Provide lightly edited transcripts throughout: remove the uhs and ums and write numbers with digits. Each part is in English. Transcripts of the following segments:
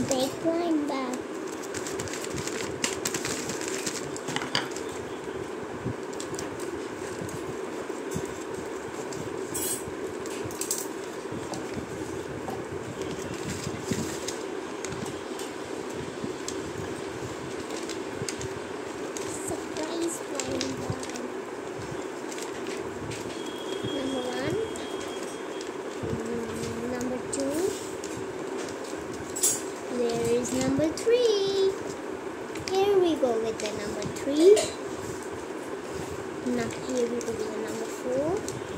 big blind bag. Surprise blind bag. Number 1. Number 2. There is number 3. Here we go with the number 3. Now here we go with the number 4.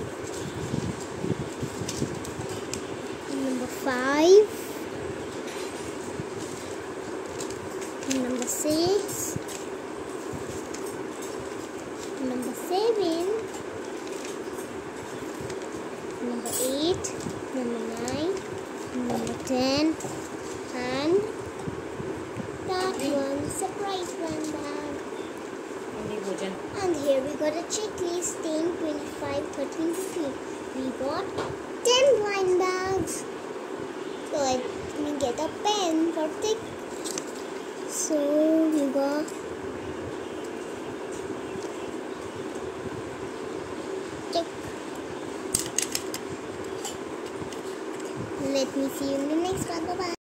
Number 5. Number 6. Number 7. Number 8. Number 9. Number 10. And that one, surprise blind bag. And here we got a checklist, 10, 25, 13, 15. We got 10 blind bags. So let me get a pen for tick. So we got tick. Let me see you in the next one. Bye bye.